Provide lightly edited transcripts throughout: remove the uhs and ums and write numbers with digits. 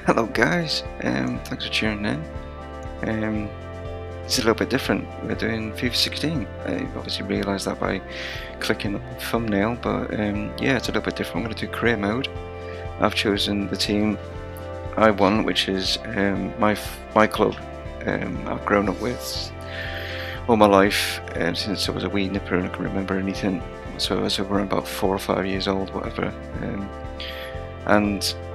Hello guys, thanks for tuning in. It's a little bit different. We're doing FIFA 16. I obviously realised that by clicking on the thumbnail, but yeah, it's a little bit different. I'm going to do career mode. I've chosen the team I want, which is my club. I've grown up with all my life, since I was a wee nipper and I can remember anything. So I was around about 4 or 5 years old, whatever. And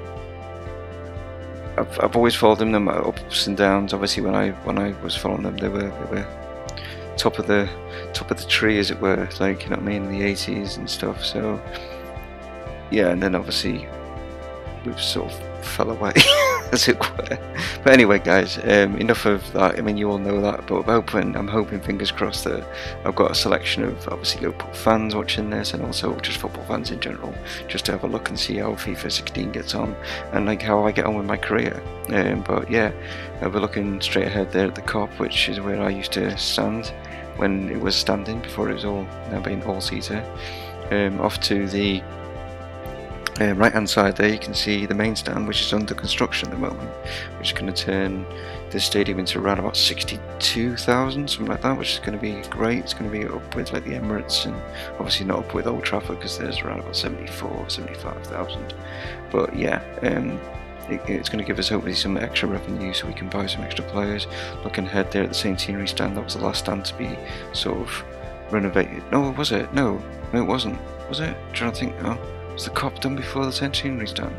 I've always followed them ups and downs. Obviously, when I was following them, they were top of the tree, as it were. Like, you know what I mean, in the 80s and stuff. So yeah, and then obviously we've sort of fell away, as it were. But anyway, guys, enough of that. I mean, you all know that. But I'm hoping, fingers crossed, that I've got a selection of obviously Liverpool fans watching this, and also just football fans in general, just to have a look and see how FIFA 16 gets on, and like how I get on with my career. But yeah, we're looking straight ahead there at the Kop, which is where I used to stand when it was standing before it was all now being all-seater. Off to the right hand side there, you can see the main stand, which is under construction at the moment, which is going to turn this stadium into around about 62,000, something like that, which is going to be great. It's going to be up with like the Emirates, and obviously not up with Old Trafford because there's around about 74, 75,000. But yeah, it's going to give us hopefully some extra revenue so we can buy some extra players. Looking ahead there at the centenary stand, that was the last stand to be sort of renovated. No, was it? No, it wasn't. Was it? I'm trying to think now. Was the Kop done before the centenary stand?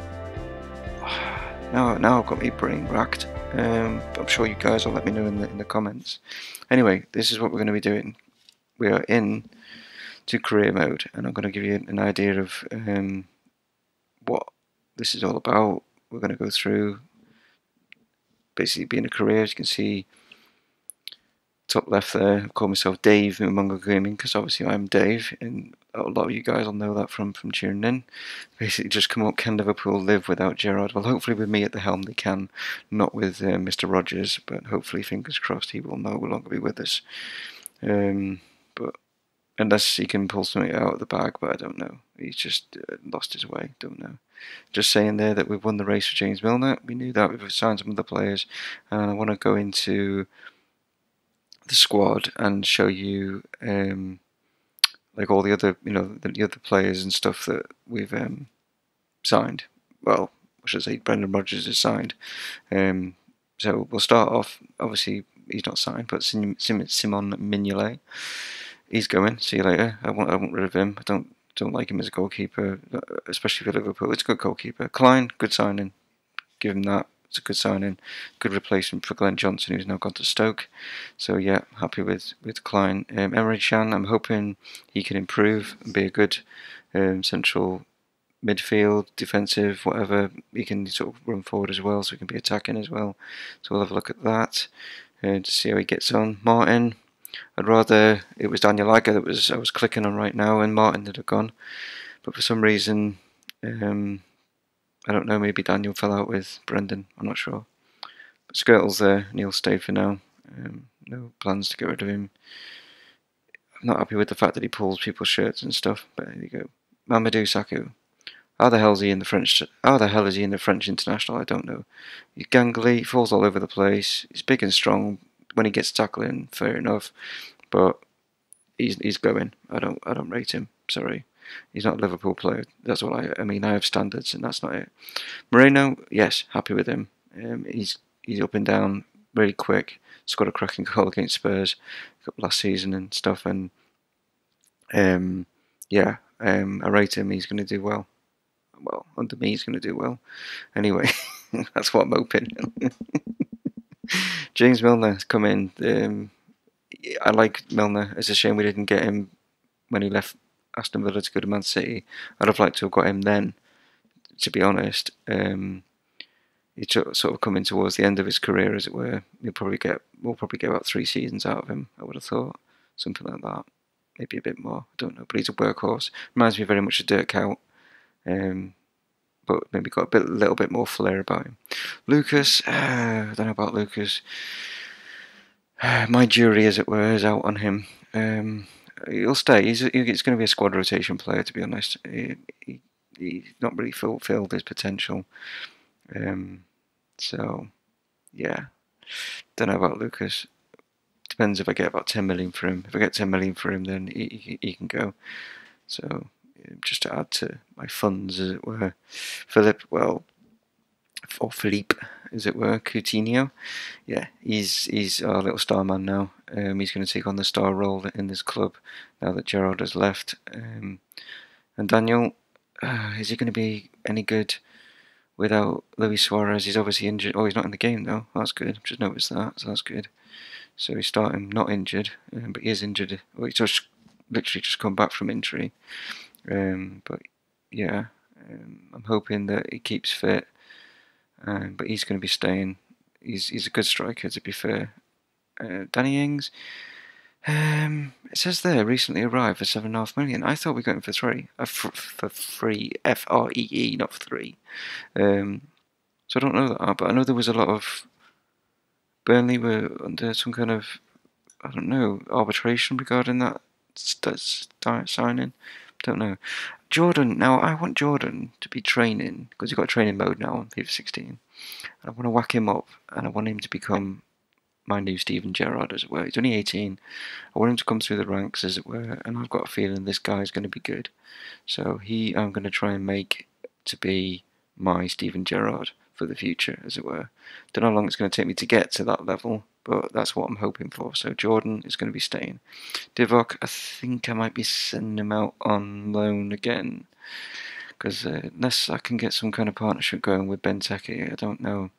Now I've got my brain racked. I'm sure you guys will let me know in the comments. Anyway, this is what we're going to be doing. We are in to career mode, and I'm going to give you an idea of what this is all about. We're going to go through basically being a career. As you can see, top left there, I call myself Dave Umongo Gaming because obviously I'm Dave, and a lot of you guys will know that from tuning in. Basically, just come up, can Liverpool live without Gerrard? Well, hopefully with me at the helm they can, not with Mr. Rodgers, but hopefully, fingers crossed, he will no longer be with us. But unless he can pull something out of the bag, but I don't know. He's just lost his way, don't know. Just saying there that we've won the race for James Milner. We knew that. We've signed some other players, and I want to go into the squad and show you like all the other, you know, the other players and stuff that we've signed. Well, I should say Brendan Rodgers is signed. So we'll start off. Obviously, he's not signed, but Simon Mignolet, he's going. See you later. I want rid of him. I don't like him as a goalkeeper, especially for Liverpool. It's a good goalkeeper. Klein, good signing. Give him that. It's a good signing, good replacement for Glenn Johnson, who's now gone to Stoke. So yeah, happy with Klein. Emre Can, I'm hoping he can improve and be a good central midfield, defensive, whatever. He can sort of run forward as well, so he can be attacking as well. So we'll have a look at that to see how he gets on. Martin, I'd rather it was Daniel Agger that I was clicking on right now, and Martin had gone, but for some reason. I don't know, maybe Daniel fell out with Brendan, I'm not sure. But Skirtle's there, Neil stayed for now. No plans to get rid of him. I'm not happy with the fact that he pulls people's shirts and stuff, but there you go. Mamadou Sakho. How the hell is he in the French international? I don't know. He's gangly, falls all over the place. He's big and strong. When he gets tackling, fair enough. But he's going. I don't rate him. Sorry. He's not a Liverpool player. That's what I mean. I have standards, and that's not it. Moreno, yes, happy with him. He's up and down, really quick. Scored a cracking goal against Spurs last season and stuff. And yeah, I rate him. He's going to do well. Well, under me, he's going to do well. Anyway, that's what I'm hoping. James Milner's come in. I like Milner. It's a shame we didn't get him when he left Aston Villa to go to Man City. I'd have liked to have got him then, to be honest. He's sort of coming towards the end of his career, as it were. We'll probably get about 3 seasons out of him, I would have thought. Something like that. Maybe a bit more. I don't know. But he's a workhorse. Reminds me very much of Dirk Kuyt. But maybe got a little bit more flair about him. Lucas, I don't know about Lucas. My jury, as it were, is out on him. He'll stay. He's going to be a squad rotation player, to be honest. He's not really fulfilled his potential. So yeah, don't know about Lucas. Depends if I get about 10 million for him. If I get 10 million for him, then he can go. So just to add to my funds, as it were, Philippe, as it were, Coutinho. Yeah, he's our little star man now. He's going to take on the star role in this club now that Gerrard has left. And Daniel, is he going to be any good without Luis Suarez? He's obviously injured. Oh, he's not in the game though. That's good. I've just noticed that, so that's good. So he's starting not injured, but he is injured. Well, he's just literally just come back from injury. But yeah, I'm hoping that he keeps fit. But he's going to be staying. He's a good striker, to be fair. Danny Ings, it says there recently arrived for 7.5 million. I thought we got him for three. For free, FREE, not for three. So I don't know that, but I know there was a lot of Burnley were under some kind of, I don't know, arbitration regarding that signing. Don't know. Jordan, now I want Jordan to be training, because he's got a training mode now on FIFA 16. I want to whack him up, and I want him to become my new Steven Gerrard, as it were. He's only 18. I want him to come through the ranks, as it were, and I've got a feeling this guy's going to be good. So I'm going to try and make to be my Steven Gerrard for the future, as it were. Don't know how long it's going to take me to get to that level, but that's what I'm hoping for. So Jordan is going to be staying. Divock, I think I might be sending him out on loan again, because unless I can get some kind of partnership going with Benteke, I don't know.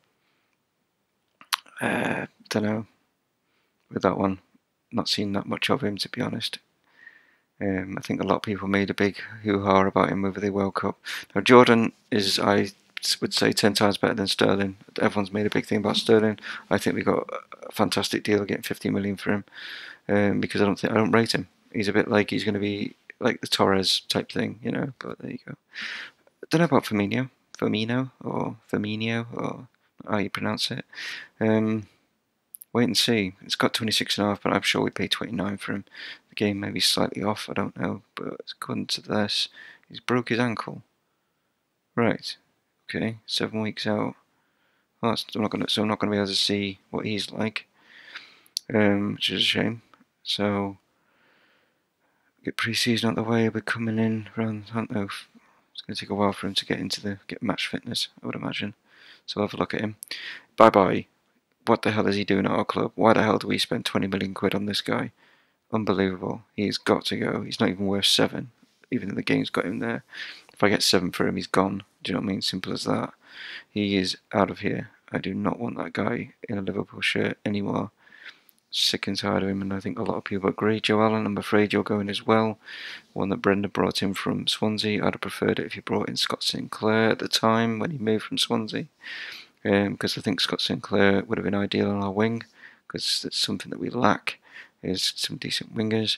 Don't know with that one. Not seen that much of him, to be honest. I think a lot of people made a big hoo-ha about him over the World Cup. Now Jordan is, I would say, 10 times better than Sterling. Everyone's made a big thing about Sterling. I think we got a fantastic deal getting 50 million for him, because I don't rate him. He's a bit like he's going to be like the Torres type thing, you know. But there you go. I don't know about Firmino, or how you pronounce it. Wait and see. It's got 26.5, but I'm sure we paid 29 for him. The game may be slightly off, I don't know, but according to this, he's broke his ankle. Right. Okay. 7 weeks out. Well, I'm not gonna be able to see what he's like, which is a shame. So get pre-season out the way. We're coming in around. I don't know. It's going to take a while for him to get match fitness, I would imagine. So I'll have a look at him. Bye bye. What the hell is he doing at our club? Why the hell do we spend 20 million quid on this guy? Unbelievable. He's got to go. He's not even worth 7, even though the game's got him there. If I get 7 for him, he's gone. Do you know what I mean? Simple as that. He is out of here. I do not want that guy in a Liverpool shirt anymore. Sick and tired of him, and I think a lot of people agree. Joe Allen, I'm afraid you're going as well. One that Brenda brought in from Swansea. I'd have preferred it if you brought in Scott Sinclair at the time when he moved from Swansea. Because I think Scott Sinclair would have been ideal on our wing, because it's something that we lack, is some decent wingers.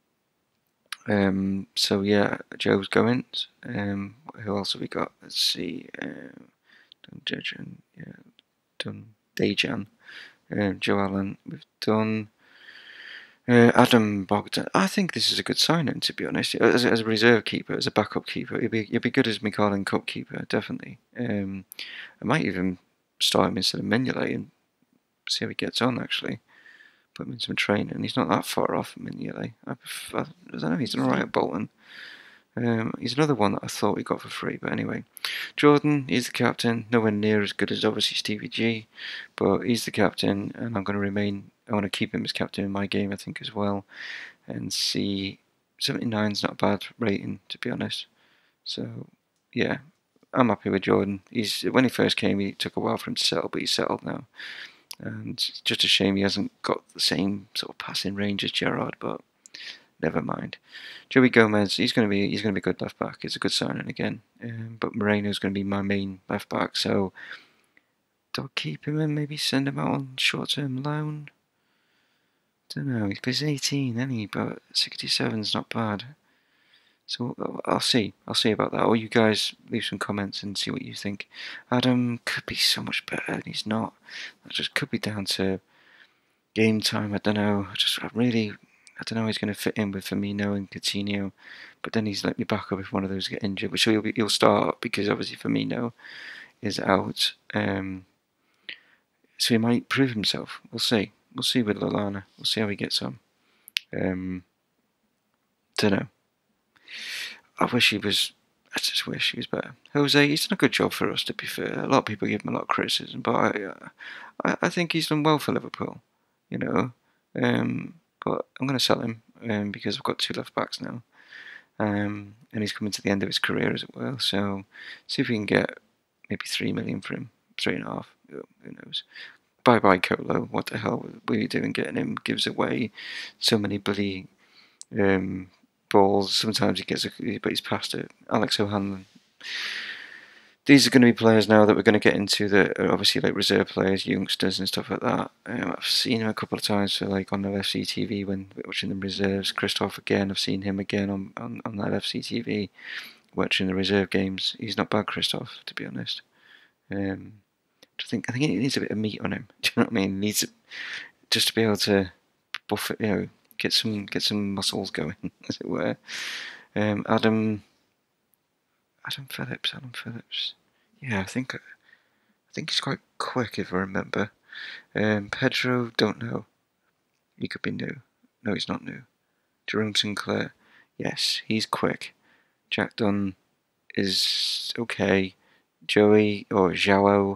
So yeah, Joe's going. Who else have we got? Let's see. Dejan. Joe Allen. We've done. Adam Bogdan. I think this is a good signing, to be honest. As a reserve keeper, as a backup keeper, he'd be good as Michalin Cup keeper, definitely. I might even start him instead of Mignolet and see how he gets on, actually. Put him in some training. He's not that far off Mignolet. I don't know, he's done alright at Bolton. He's another one that I thought we got for free, but anyway. Jordan, he's the captain. Nowhere near as good as obviously Stevie G, but he's the captain, and I'm going to remain. I want to keep him as captain in my game, I think, as well. And see, 79's not a bad rating, to be honest. So, yeah, I'm happy with Jordan. When he first came, he took a while for him to settle, but he's settled now. And it's just a shame he hasn't got the same sort of passing range as Gerrard, but never mind. Joey Gomez, he's going to be a good left back. It's a good signing again. But Moreno's going to be my main left back. So do I keep him and maybe send him out on short-term loan? Don't know. He's 18, isn't he? But 67's not bad. So I'll see. I'll see about that. Or you guys leave some comments and see what you think. Adam could be so much better, and he's not. That just could be down to game time. I don't know. I don't know how he's going to fit in with Firmino and Coutinho, but then he's let me back up if one of those get injured, which he'll start because obviously Firmino is out. So he might prove himself. We'll see. We'll see with Lallana. We'll see how he gets on. Don't know. I just wish he was better. Jose, he's done a good job for us, to be fair. A lot of people give him a lot of criticism, but I think he's done well for Liverpool. You know, but I'm going to sell him because I've got 2 left backs now, and he's coming to the end of his career, as it were. So see if we can get maybe 3 million for him, 3.5. Who knows? Bye bye Colo. What the hell were you doing getting him? Gives away so many bloody balls. Sometimes he gets but he's past it. Alex O'Hanlon. These are going to be players now that we're going to get into that are obviously like reserve players, youngsters and stuff like that. I've seen him a couple of times for like on LFC TV when watching the reserves. Christoph again, I've seen him again on that FC TV watching the reserve games. He's not bad, Christoph, to be honest. I think he needs a bit of meat on him. Do you know what I mean? He needs just to be able to buff it, get some muscles going, as it were. Adam Phillips. Yeah, I think he's quite quick, if I remember. Pedro, don't know. He could be new. No, he's not new. Jerome Sinclair. Yes, he's quick. Jack Dunn is okay. Joey or Joao.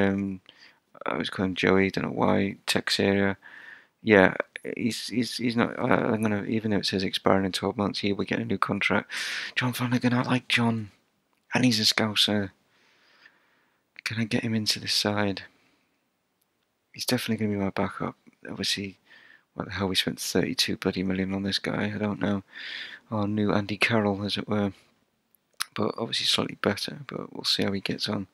I was calling him Joey. Don't know why. Texera. Yeah, he's not. I'm gonna, even though it says expiring in 12 months, he will get a new contract. John Flanagan. I like John, and he's a Scouser. Can I get him into this side? He's definitely going to be my backup. Obviously, what the hell, we spent 32 bloody million on this guy. I don't know. Our new Andy Carroll, as it were. But obviously slightly better. But we'll see how he gets on.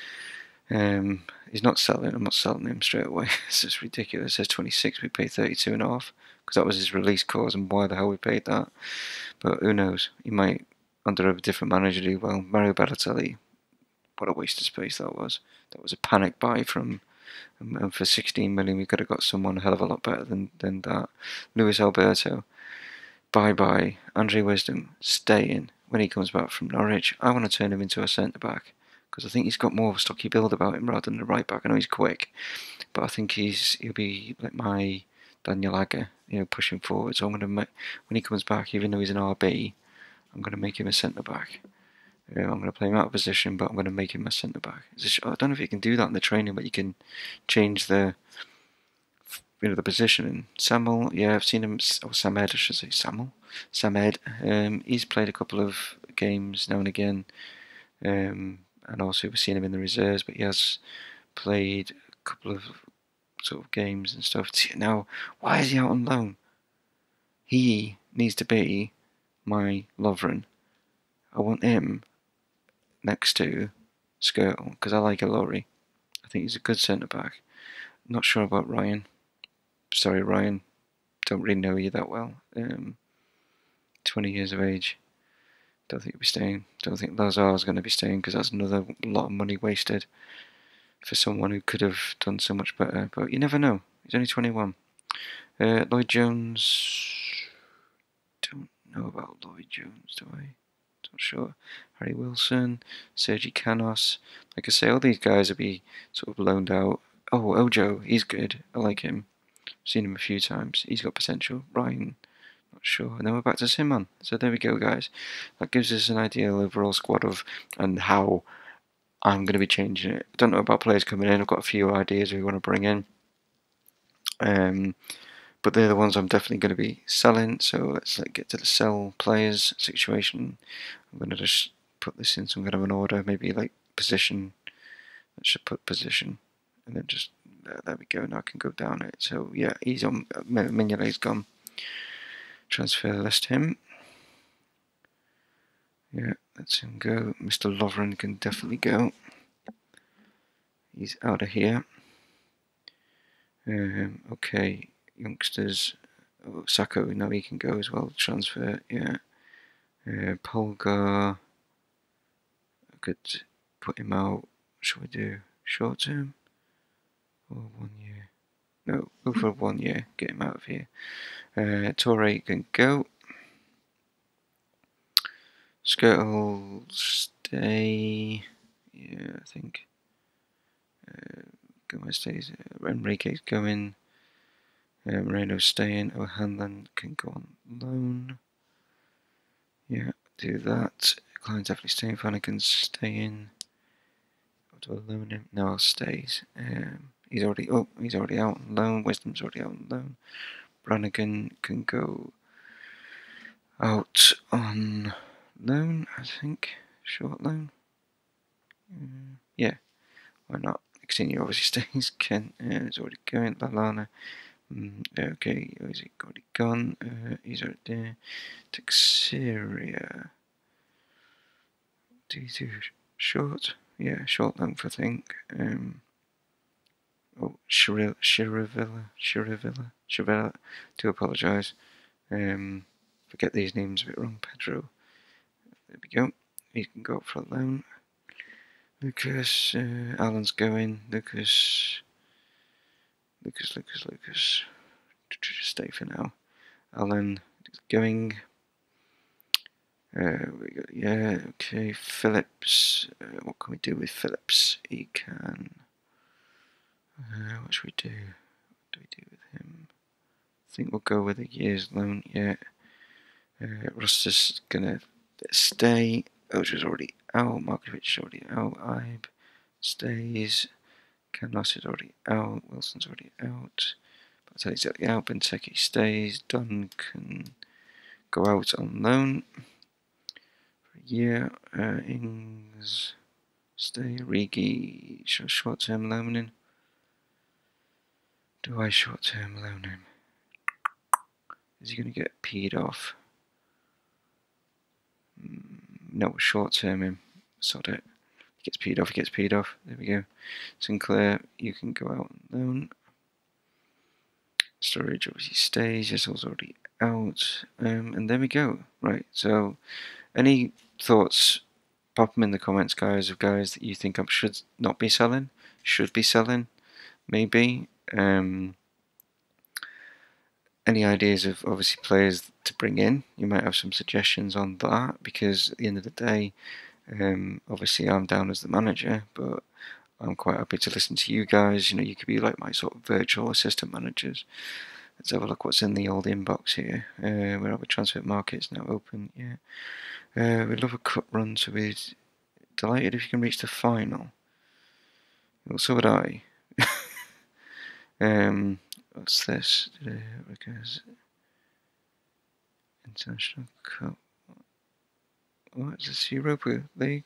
He's not selling. I'm not selling him straight away. It's just ridiculous. It says 26. We paid 32.5 because that was his release clause, and why the hell we paid that? But who knows? He might, under a different manager, do well. Mario Balotelli. What a waste of space that was. That was a panic buy from, and for 16 million we could have got someone a hell of a lot better than that. Luis Alberto, bye. Andre Wisdom, staying when he comes back from Norwich. I want to turn him into a centre back because I think he's got more of a stocky build about him rather than a right back. I know he's quick, but I think he'll be like my Daniel Agger, pushing forward. So I'm going to when he comes back, even though he's an RB, I'm going to make him a centre back. I'm going to play him out of position, but I'm going to make him a centre back. I don't know if you can do that in the training, but you can change the position. Samuel, yeah, I've seen him. Or Samed, I should say. Samed. He's played a couple of games now and again, and also we've seen him in the reserves. But he has played a couple of sort of games and stuff. Now, why is he out on loan? He needs to be my Lovren. I want him next to Skirtle because I like Ilori. I think he's a good centre back. Not sure about Ryan. Sorry, Ryan. Don't really know you that well. 20 years of age. Don't think he'll be staying. Don't think Lazar's going to be staying because that's another lot of money wasted for someone who could have done so much better. But you never know. He's only 21. Lloyd Jones. Don't know about Lloyd Jones, do I? Not sure. Harry Wilson, Sergi Canos. Like I say, all these guys will be sort of loaned out. Oh, Ojo, he's good. I like him. Seen him a few times. He's got potential. Ryan, not sure. And then we're back to Simon. So there we go, guys. That gives us an ideal overall squad of and how I'm going to be changing it. I don't know about players coming in. I've got a few ideas we want to bring in. But they're the ones I'm definitely going to be selling. So let's get to the sell players situation. I'm going to just put this in some kind of an order, maybe like position. Let's just put position, and then just there we go. Now I can go down it. So yeah, he's on. Mignolet's gone. Transfer list him. Yeah, let's him go. Mr. Lovren can definitely go. He's out of here. Okay, youngsters. Oh, Sacco, now he can go as well. Transfer, yeah. Polgar. I could put him out. What should we do? Short term? Or 1 year? No, go for 1 year. Get him out of here. Torre can go. Skirtle stay. Yeah, I think. Gomez stays. Enrique's going. Moreno's staying. O'Hanlon can go on loan. Yeah, do that. Klein's definitely staying. Flanagan's staying. Do I loan him? No, stays. He's already out on loan. Wisdom's already out on loan. Brannigan can go out on loan, I think. Short loan. Yeah, why not? Coutinho obviously stays. Kent is already going. Lallana. Okay, is he already gone? He's already there. Teixeira. Do you do short? Yeah, short length, I think. Chirivella. Do apologise. Forget these names a bit wrong. Pedro. There we go. He can go for a loan. Lucas. Alan's going. Lucas. Stay for now. Alan is going. Yeah, okay. Phillips. What can we do with Phillips? He can. What should we do? What do we do with him? I think we'll go with a year's loan. Yeah. Ruster's gonna stay. Oja's already out. Markovic is already out. Ibe stays. Canos is already out. Wilson's already out. Batelli's already out. Benteke stays. Dunn can go out on loan for a year. Ings stay. Rigi short-term loan in. Do I short-term loan him? Is he going to get peed off? No, short-term him. Sod it. He gets peed off. There we go. Sinclair, you can go out on loan. Storage obviously stays. Jessel's already out. And there we go. Right, so any thoughts? Pop them in the comments, guys, of guys that you think I should not be selling, should be selling, maybe. Any ideas of obviously players to bring in? You might have some suggestions on that, because at the end of the day, obviously I'm down as the manager, but I'm quite happy to listen to you guys. You know, you could be like my sort of virtual assistant managers. Let's have a look what's in the old inbox here. Where are we? Transfer market's now open. Yeah. We'd love a cup run, so we'd delighted if you can reach the final. Well, so would I. What's this? Because International Cup. What is this? Europa League?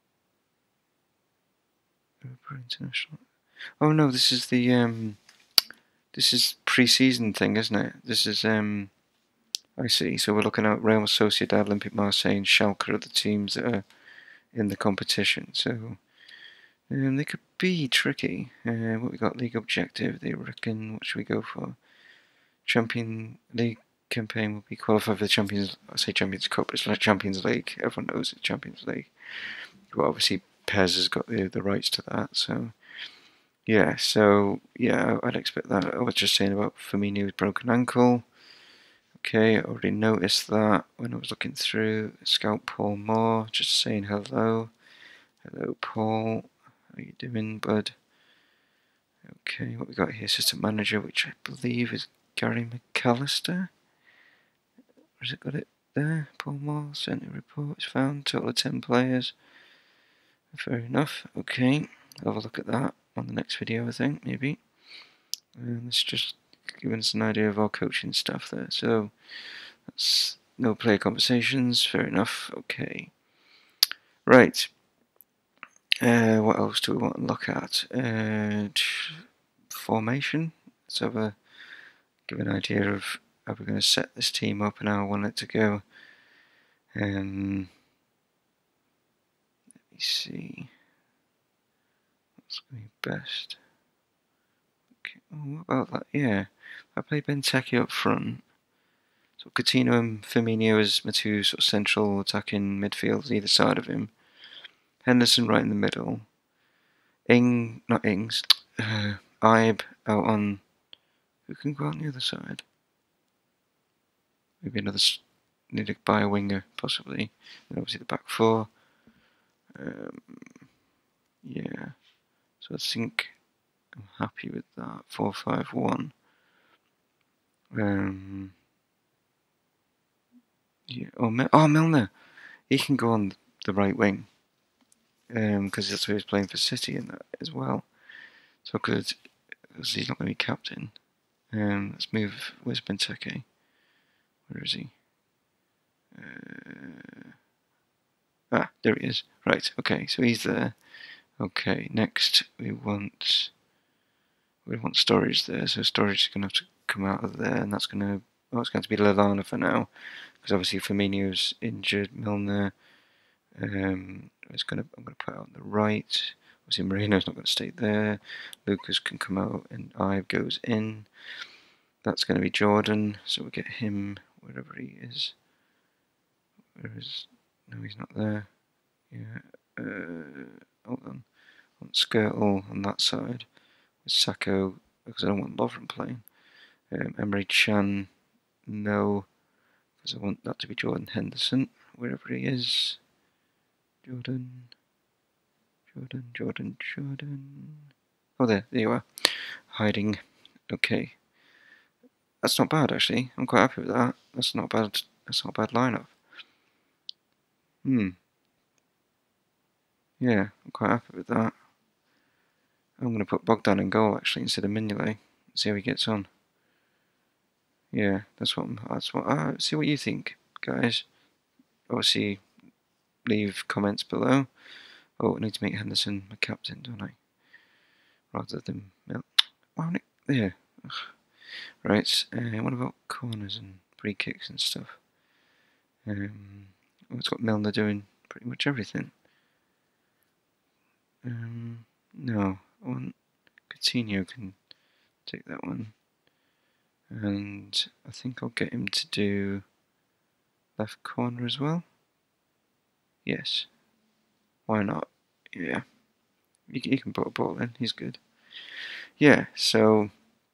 Europa International. Oh no, this is the this is pre-season thing, isn't it? This is I see. So we're looking at Real Sociedad, Olympique Marseille, and Schalke are the teams that are in the competition. So they could be tricky. What we got? League objective. They reckon. What should we go for? Champion League campaign will be qualified for the Champions. I say Champions Cup, but it's like Champions League. Everyone knows it's Champions League. Well, obviously Pez has got the rights to that. So yeah. So yeah, I'd expect that. I was just saying about Firmino's broken ankle. Okay, I already noticed that when I was looking through. Scout Paul Moore, just saying hello. Hello, Paul. How you doing, bud? Okay, what we got here? Assistant manager, which I believe is Gary McAllister. Has it got it there? Paul Moore, sent a report, found. Total of 10 players. Fair enough. Okay, I'll have a look at that on the next video, I think, maybe. Let's just giving us an idea of our coaching stuff there. So that's no player conversations. Fair enough. Okay. Right. What else do we want to look at? Formation. Let's have give an idea of how we're going to set this team up and how I want it to go. Let me see. What's going to be best? Okay. Oh, what about that? Yeah. I play Benteke up front. So Coutinho and Firmino as my two sort of central attacking midfielders either side of him. Henderson right in the middle. Ibe out on. Who can go out on the other side? Maybe another. Need to buy a winger possibly. And obviously the back four. Yeah. So I think I'm happy with that. 4-5-1. Yeah. Oh, Milner. He can go on the right wing. Because that's where he's playing for City in that as well. So good, because he's not going to be captain. Let's move. Where's Benteke? Where is he? There he is. Right. Okay. So he's there. Okay. Next, we want storage there. So storage is going to have to come out of there, and that's going to. Oh, it's going to be Lallana for now, because obviously Firmino's injured. Milner. I'm going to put out on the right. Obviously Moreno's not going to stay there. Lucas can come out, and Ive goes in. That's going to be Jordan, so we'll get him wherever he is. Where is? No, he's not there. Yeah. Hold on. I want Skirtle on that side with Sacco, because I don't want Lovren playing. Emre Can, no, because I want that to be Jordan Henderson, wherever he is. Jordan. Oh, there you are. Hiding. Okay. That's not bad, actually. I'm quite happy with that. That's not bad. That's not a bad lineup. Yeah, I'm quite happy with that. I'm going to put Bogdan in goal, actually, instead of Mignolet. See how he gets on. Yeah, that's what. See what you think, guys. Obviously, leave comments below. Oh, I need to make Henderson my captain, don't I? Rather than there. Ugh. Right. What about corners and free kicks and stuff? It's got Milner doing pretty much everything. No, I want Coutinho can take that one, and I think I'll get him to do left corner as well. Yes, why not? Yeah, he can put a ball in. He's good. Yeah, so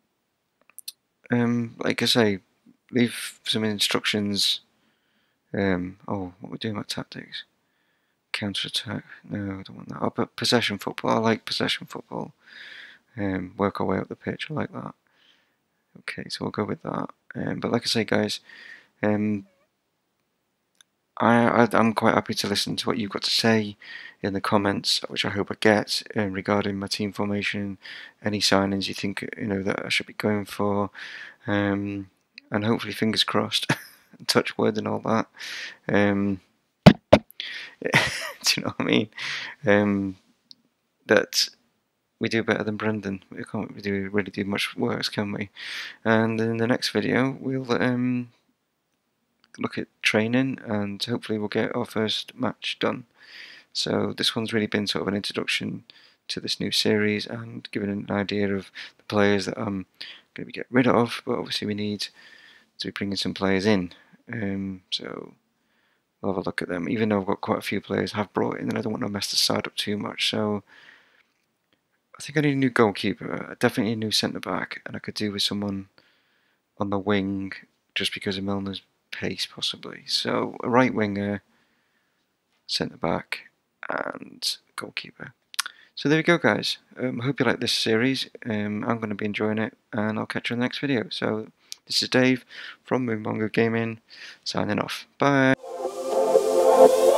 like I say, leave some instructions. Oh, what we're doing about tactics? Counter attack. No, I don't want that. Oh, but possession football. I like possession football. Work our way up the pitch. I like that. Okay, so we'll go with that. But like I say, guys, I'm quite happy to listen to what you've got to say in the comments, which I hope I get, regarding my team formation, any signings you think that I should be going for, and hopefully, fingers crossed, touch wood and all that. Do you know what I mean? That we do better than Brendan. We can't really do much worse, can we? And in the next video, we'll look at training, and hopefully we'll get our first match done. So this one's really been sort of an introduction to this new series and giving an idea of the players that I'm going to get rid of, but obviously we need to be bringing some players in. So we'll have a look at them, even though I've got quite a few players I've brought in, and I don't want to mess the side up too much. So I think I need a new goalkeeper, definitely a new centre-back, and I could do with someone on the wing just because of Milner's pace, possibly. So a right winger, centre-back, and goalkeeper. So there we go, guys. I hope you like this series. I'm going to be enjoying it, and I'll catch you in the next video. So this is Dave from Moonmonger Gaming, signing off. Bye.